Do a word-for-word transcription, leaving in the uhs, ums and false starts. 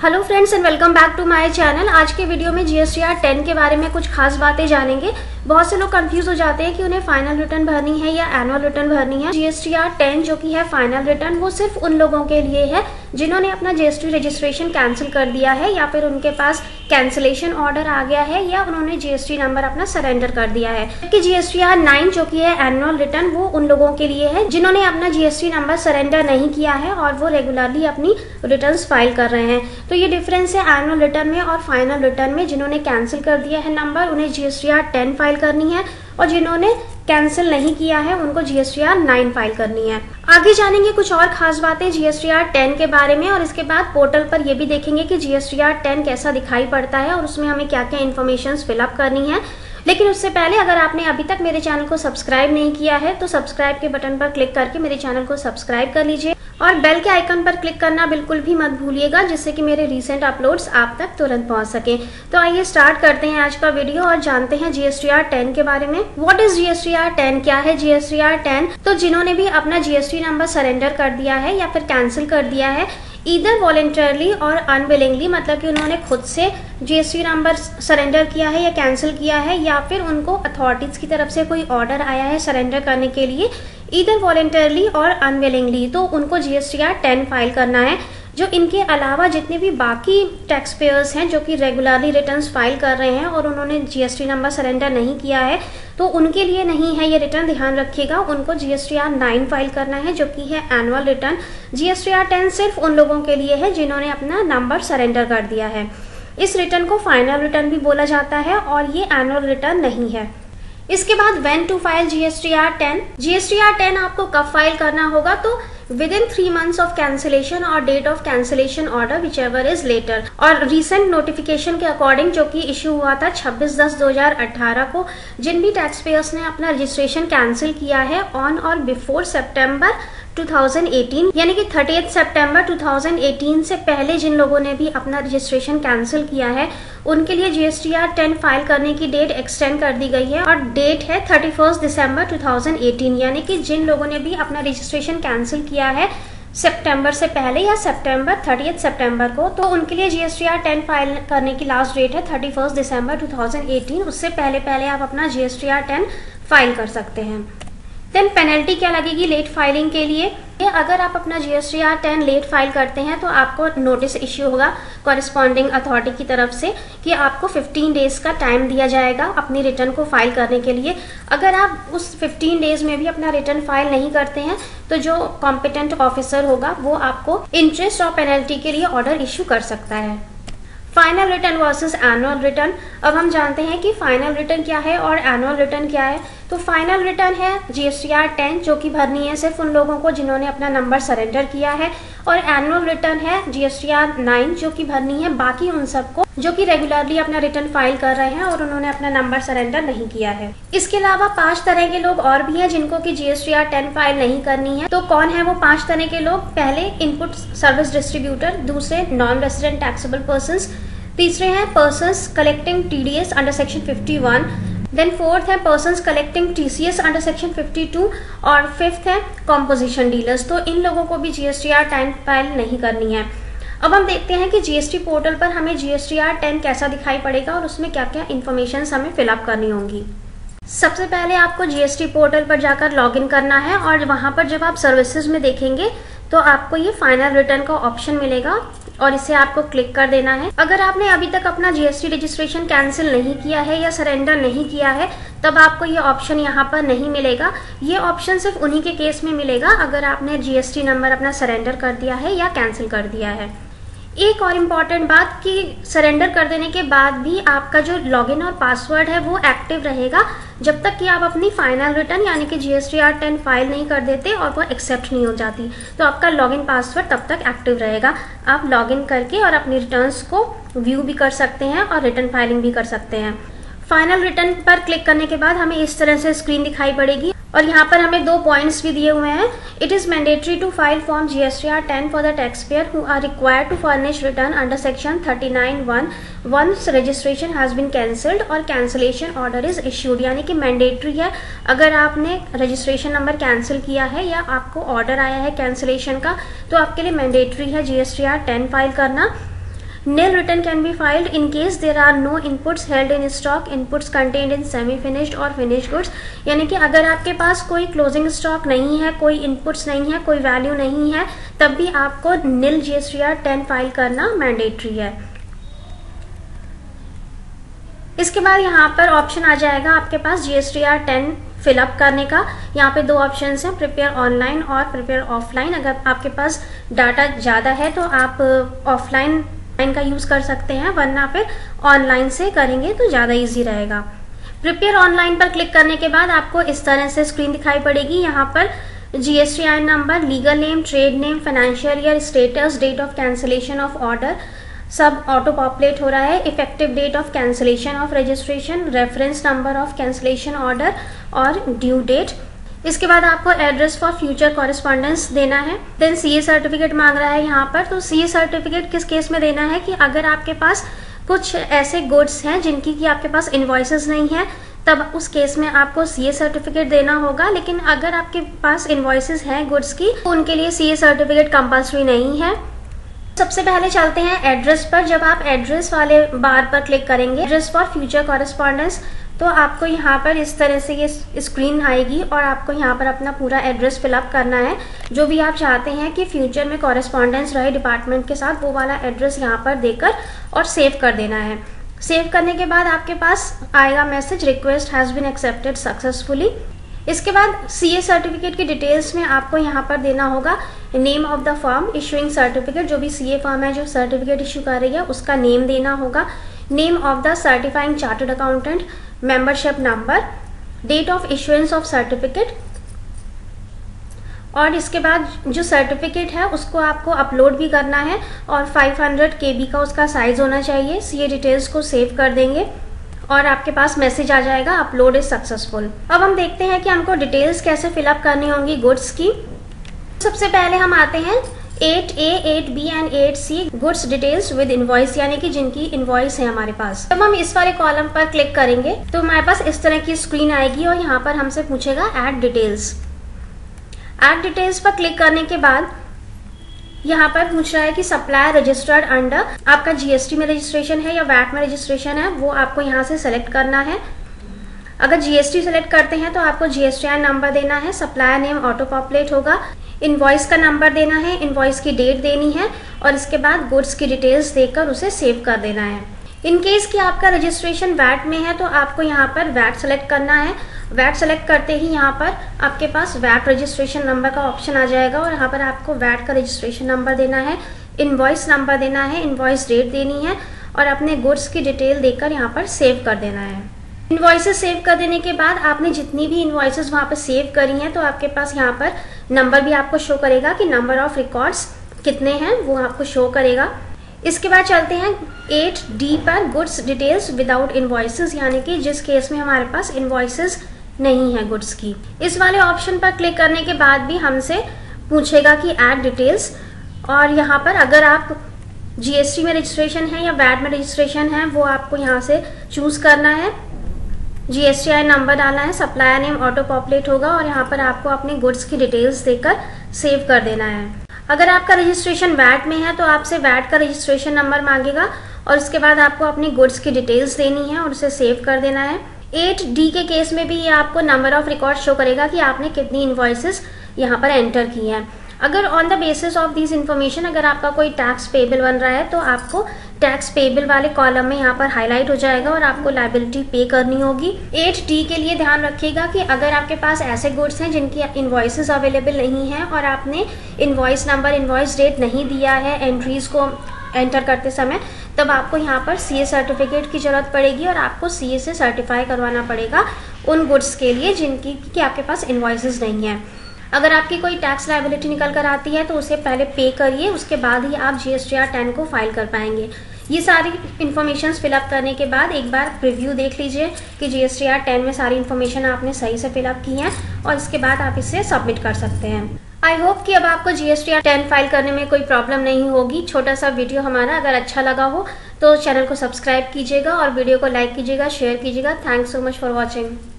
Hello friends and welcome back to my channel. आज के video में G S T R ten के बारे में कुछ खास बातें जानेंगे। बहुत से लोग कंफ्यूज हो जाते हैं कि उन्हें फाइनल रिटर्न भरनी है या एनुअल रिटर्न भरनी है। G S T R ten जो कि है फाइनल रिटर्न, वो सिर्फ उन लोगों के लिए है जिन्होंने अपना G S T registration cancel कर दिया है या फिर उनके पास कैंसिलेशन ऑर्डर आ गया है या उन्होंने जी एस टी नंबर अपना सरेंडर कर दिया है। जबकि G S T R nine जो कि है एनुअल रिटर्न, वो उन लोगों के लिए है जिन्होंने अपना G S T number surrender नहीं किया है और वो रेगुलरली अपनी रिटर्न्स फाइल कर रहे हैं। तो ये डिफरेंस है एनुअल रिटर्न में और फाइनल रिटर्न में। जिन्होंने कैंसिल कर दिया है नंबर, उन्हें G S T R ten file करनी है और जिन्होंने कैंसिल नहीं किया है उनको G S T R nine file करनी है। आगे जानेंगे कुछ और खास बातें G S T R ten के बारे में और इसके बाद पोर्टल पर यह भी देखेंगे कि G S T R ten कैसा दिखाई पड़ता है और उसमें हमें क्या क्या इन्फॉर्मेशन फिलअप करनी है। लेकिन उससे पहले अगर आपने अभी तक मेरे चैनल को सब्सक्राइब नहीं किया है तो सब्सक्राइब के बटन पर क्लिक करके मेरे चैनल को सब्सक्राइब कर लीजिए और बेल के आइकन पर क्लिक करना बिल्कुल भी मत भूलिएगा, जिससे कि मेरे रीसेंट अपलोड्स आप तक तुरंत पहुंच सके। तो आइए स्टार्ट करते हैं आज का वीडियो और जानते हैं G S T R ten के बारे में। What is G S T R ten? क्या है G S T R ten? तो जिन्होंने भी अपना G S T number surrender कर दिया है या फिर कैंसिल कर दिया है, ईदर वॉलेंटरली और अनविलिंगली, मतलब कि उन्होंने खुद से G S T number surrender किया है या कैंसिल किया है या फिर उनको अथॉरिटीज की तरफ से कोई ऑर्डर आया है सरेंडर करने के लिए, ईदर वॉलेंटरली और अनविलिंगली, तो उनको G S T R ten file करना है। जो इनके अलावा जितने भी बाकी टैक्स पेयर्स हैं जो कि रेगुलरली रिटर्न्स फाइल कर रहे हैं और उन्होंने G S T number surrender नहीं किया है, तो उनके लिए नहीं है ये रिटर्न, ध्यान रखिएगा। उनको G S T R nine file करना है जो कि है annual return. G S T R ten सिर्फ उन लोगों के लिए है जिन्होंने अपना नंबर सरेंडर कर दिया है। इस रिटर्न को फाइनल रिटर्न भी बोला जाता है और ये एनुअल रिटर्न नहीं है। इसके बाद when to file G S T R ten. G S T R ten आपको कब फाइल करना होगा? तो within three months of cancellation और date of cancellation order whichever is later. और रिसेंट नोटिफिकेशन के अकॉर्डिंग जो कि इश्यू हुआ था छब्बीस दस दो हजार अठारह को, जिन भी टैक्स पेयर्स ने अपना रजिस्ट्रेशन कैंसिल किया है ऑन और बिफोर सितंबर टू थाउजेंड एटीन, यानी कि थर्टिएथ सितंबर टू थाउजेंड एटीन से पहले जिन लोगों ने भी अपना रजिस्ट्रेशन कैंसिल किया है, उनके लिए G S T R ten file करने की डेट एक्सटेंड कर दी गई है और डेट है थर्टी फर्स्ट दिसंबर टू थाउजेंड एटीन। यानी कि जिन लोगों ने भी अपना रजिस्ट्रेशन कैंसिल किया है सितंबर से पहले या सितंबर थर्टिएथ सितंबर को, तो उनके लिए G S T R ten file करने की लास्ट डेट है थर्टी फर्स्ट दिसंबर टू थाउजेंड एटीन। उससे पहले पहले आप अपना G S T R ten file कर सकते हैं। देन पेनल्टी क्या लगेगी लेट फाइलिंग के लिए? अगर आप अपना G S T R ten late file करते हैं तो आपको नोटिस इश्यू होगा कॉरेस्पॉन्डिंग अथॉरिटी की तरफ से कि आपको फिफ्टीन डेज का टाइम दिया जाएगा अपनी रिटर्न को फाइल करने के लिए। अगर आप उस फिफ्टीन डेज में भी अपना रिटर्न फाइल नहीं करते हैं तो जो कॉम्पिटेंट ऑफिसर होगा वो आपको इंटरेस्ट और पेनल्टी के लिए ऑर्डर इश्यू कर सकता है। Final return versus annual return. अब हम जानते हैं कि फाइनल रिटर्न क्या है और एनुअल रिटर्न क्या है। तो फाइनल रिटर्न है G S T R ten जो कि भरनी है सिर्फ उन लोगों को जिन्होंने अपना नंबर सरेंडर किया है, और एनुअल रिटर्न है G S T R nine जो कि भरनी है बाकी उन सबको जो कि रेगुलरली अपना रिटर्न फाइल कर रहे हैं और उन्होंने अपना नंबर सरेंडर नहीं किया है। इसके अलावा पांच तरह के लोग और भी हैं जिनको कि G S T R ten file नहीं करनी है। तो कौन है वो पांच तरह के लोग? पहले इनपुट सर्विस डिस्ट्रीब्यूटर, दूसरे नॉन रेसिडेंट टैक्सेबल पर्संस, तीसरे हैं persons collecting T D S under section fifty one, then fourth है persons collecting T C S under section fifty two और फिफ्थ है कॉम्पोजिशन डीलर्स। तो इन लोगों को भी G S T R ten file नहीं करनी है। अब हम देखते हैं कि जी एस टी पोर्टल पर हमें G S T R ten कैसा दिखाई पड़ेगा और उसमें क्या क्या इन्फॉर्मेशन हमें फिलअप करनी होंगी। सबसे पहले आपको जी एस टी पोर्टल पर जाकर लॉग इन करना है और वहां पर जब आप सर्विसेज में देखेंगे तो आपको ये फाइनल रिटर्न का ऑप्शन मिलेगा और इसे आपको क्लिक कर देना है। अगर आपने अभी तक अपना G S T registration cancel नहीं किया है या सरेंडर नहीं किया है तब आपको ये ऑप्शन यहाँ पर नहीं मिलेगा। ये ऑप्शन सिर्फ उन्हीं के केस में मिलेगा अगर आपने जी एस टी नंबर अपना सरेंडर कर दिया है या कैंसिल कर दिया है। एक और इम्पॉर्टेंट बात कि सरेंडर कर देने के बाद भी आपका जो लॉगिन और पासवर्ड है वो एक्टिव रहेगा जब तक कि आप अपनी फाइनल रिटर्न यानी कि G S T R ten file नहीं कर देते और वो एक्सेप्ट नहीं हो जाती। तो आपका लॉगिन पासवर्ड तब तक एक्टिव रहेगा। आप लॉगिन करके और अपनी रिटर्न्स को व्यू भी कर सकते हैं और रिटर्न फाइलिंग भी कर सकते हैं। फाइनल रिटर्न पर क्लिक करने के बाद हमें इस तरह से स्क्रीन दिखाई पड़ेगी और यहाँ पर हमें दो पॉइंट्स भी दिए हुए हैं। It is mandatory to file form G S T R ten for the tax payer who are required to furnish return under section thirty nine one once registration has been cancelled और cancellation order is issued. यानी कि mandatory है, अगर आपने registration number cancel किया है या आपको ऑर्डर आया है कैंसलेशन का तो आपके लिए मैंडेटरी है G S T R ten file करना। Nil return can be filed in case there are no inputs held in stock, inputs contained in semi finished और finished goods। यानी कि अगर आपके पास कोई क्लोजिंग स्टॉक नहीं है, कोई इनपुट्स नहीं है, कोई वैल्यू नहीं है, तब भी आपको nil G S T R ten file करना मैंडेटरी है। इसके बाद यहाँ पर ऑप्शन आ जाएगा आपके पास G S T R ten fill up करने का। यहाँ पे दो ऑप्शन हैं, प्रिपेयर ऑनलाइन और प्रिपेयर ऑफलाइन। अगर आपके पास डाटा ज़्यादा है तो आप ऑफलाइन का यूज़ कर सकते हैं, वरना फिर ऑनलाइन से करेंगे तो ज़्यादा इजी रहेगा। प्रिपेयर ऑनलाइन पर क्लिक करने के बाद आपको इस तरह से स्क्रीन दिखाई पड़ेगी। यहाँ पर G S T R number, legal name, trade name, financial year, status, date of cancellation of order सब ऑटो पॉपुलेट हो रहा है। Effective date of cancellation of registration, reference number of cancellation order और due date. इसके बाद आपको address for future correspondence देना है। देन सी ए सर्टिफिकेट मांग रहा है यहाँ पर। तो सी ए सर्टिफिकेट किस केस में देना है कि अगर आपके पास कुछ ऐसे गुड्स हैं जिनकी कि आपके पास इनवॉइसेस नहीं है, तब उस केस में आपको सी ए सर्टिफिकेट देना होगा। लेकिन अगर आपके पास इनवॉइसेस हैं गुड्स की, तो उनके लिए सी ए सर्टिफिकेट कंपल्सरी नहीं है। सबसे पहले चलते हैं एड्रेस पर। जब आप एड्रेस वाले बार पर क्लिक करेंगे, एड्रेस फॉर फ्यूचर कॉरेस्पॉन्डेंस, तो आपको यहाँ पर इस तरह से ये स्क्रीन आएगी और आपको यहाँ पर अपना पूरा एड्रेस फिलअप करना है। जो भी आप चाहते हैं कि फ्यूचर में कॉरेस्पॉन्डेंस रहे डिपार्टमेंट के साथ, वो वाला एड्रेस यहाँ पर देकर और सेव कर देना है। सेव करने के बाद आपके पास आएगा message, request has been accepted successfully. इसके बाद सी ए सर्टिफिकेट की डिटेल्स में आपको यहाँ पर देना होगा name of the firm issuing certificate. जो भी सी ए फर्म है जो सर्टिफिकेट इशू कर रही है, उसका नेम देना होगा। Name of the certifying chartered accountant, membership number, date of issuance of certificate. और इसके बाद जो सर्टिफिकेट है उसको आपको अपलोड भी करना है और पाँच सौ के बी का उसका साइज होना चाहिए। सी ए डिटेल्स को सेव कर देंगे और आपके पास मैसेज आ जाएगा अपलोड इज सक्सेसफुल। अब हम देखते हैं कि हमको डिटेल्स कैसे फिलअप करनी होंगी गुड्स की। सबसे पहले हम आते हैं eight A, eight B and eight C, goods details with invoice, यानी कि जिनकी इनवॉइस है हमारे पास। जब हम इस वाले कॉलम पर क्लिक करेंगे तो हमारे पास इस तरह की स्क्रीन आएगी और यहाँ पर हमसे पूछेगा ऐड डिटेल्स। ऐड डिटेल्स पर क्लिक करने के बाद यहाँ पर पूछ रहा है कि सप्लायर रजिस्टर्ड अंडर, आपका जी एस टी में रजिस्ट्रेशन है या वैट में रजिस्ट्रेशन है, वो आपको यहाँ से सेलेक्ट करना है। अगर जी एस टी सेलेक्ट करते हैं तो आपको G S T R number देना है, सप्लायर नेम ऑटो पॉपुलेट होगा, इनवॉइस का नंबर देना है, इनवॉइस की डेट देनी है और इसके बाद गुड्स की डिटेल्स देकर उसे सेव कर देना है। इन केस कि आपका रजिस्ट्रेशन वैट में है तो आपको यहाँ पर वैट सेलेक्ट करना है। वैट सेलेक्ट करते ही यहाँ पर आपके पास वैट रजिस्ट्रेशन नंबर का ऑप्शन आ जाएगा और यहाँ पर आपको वैट का रजिस्ट्रेशन नंबर देना है, इनवॉइस नंबर देना है, इनवॉइस डेट देनी है और अपने गुड्स की डिटेल देकर यहाँ पर सेव कर देना है। इनवॉइसेस सेव कर देने के बाद आपने जितनी भी इनवॉइसेस वहाँ पर सेव करी हैं तो आपके पास यहाँ पर नंबर भी आपको शो करेगा कि नंबर ऑफ रिकॉर्ड्स कितने हैं, वो आपको शो करेगा। इसके बाद चलते हैं एट डी पर, गुड्स डिटेल्स विदाउट इनवॉइसेस, यानी कि जिस केस में हमारे पास इनवॉइसेस नहीं है गुड्स की। इस वाले ऑप्शन पर क्लिक करने के बाद भी हमसे पूछेगा कि ऐड डिटेल्स, और यहाँ पर अगर आप जी एस टी में रजिस्ट्रेशन है या वैट में रजिस्ट्रेशन है वो आपको यहाँ से चूज करना है। G S T R number डालना है, सप्लायर नेम ऑटो पॉपुलेट होगा और यहाँ पर आपको अपने गुड्स की डिटेल्स देकर सेव कर देना है। अगर आपका रजिस्ट्रेशन वैट में है तो आपसे वैट का रजिस्ट्रेशन नंबर मांगेगा और उसके बाद आपको अपनी गुड्स की डिटेल्स देनी है और उसे सेव कर देना है। एट डी के केस में भी ये आपको नंबर ऑफ रिकॉर्ड शो करेगा कि आपने कितनी इनवॉइसेस यहाँ पर एंटर की हैं। अगर on the basis of this information अगर आपका कोई टैक्स पेबल बन रहा है तो आपको टैक्स पेबल वाले कॉलम में यहाँ पर हाईलाइट हो जाएगा और आपको लायबिलिटी पे करनी होगी। एट डी के लिए ध्यान रखिएगा कि अगर आपके पास ऐसे गुड्स हैं जिनकी इनवॉइसेस अवेलेबल नहीं है और आपने इनवॉइस नंबर, इनवॉइस डेट नहीं दिया है एंट्रीज को एंटर करते समय, तब आपको यहाँ पर सी ए सर्टिफिकेट की जरूरत पड़ेगी और आपको सी ए से सर्टिफाई करवाना पड़ेगा उन गुड्स के लिए जिनकी कि आपके पास इनवॉइसेस नहीं है। अगर आपकी कोई टैक्स लायबिलिटी निकल कर आती है तो उसे पहले पे करिए, उसके बाद ही आप G S T R ten को फाइल कर पाएंगे। ये सारी इन्फॉर्मेशन फिलअप करने के बाद एक बार प्रीव्यू देख लीजिए कि G S T R ten में सारी इन्फॉर्मेशन आपने सही से फिलअप की है और इसके बाद आप इसे सबमिट कर सकते हैं। आई होप कि अब आपको G S T R ten file करने में कोई प्रॉब्लम नहीं होगी। छोटा सा वीडियो हमारा अगर अच्छा लगा हो तो चैनल को सब्सक्राइब कीजिएगा और वीडियो को लाइक कीजिएगा, शेयर कीजिएगा। Thanks so much for watching.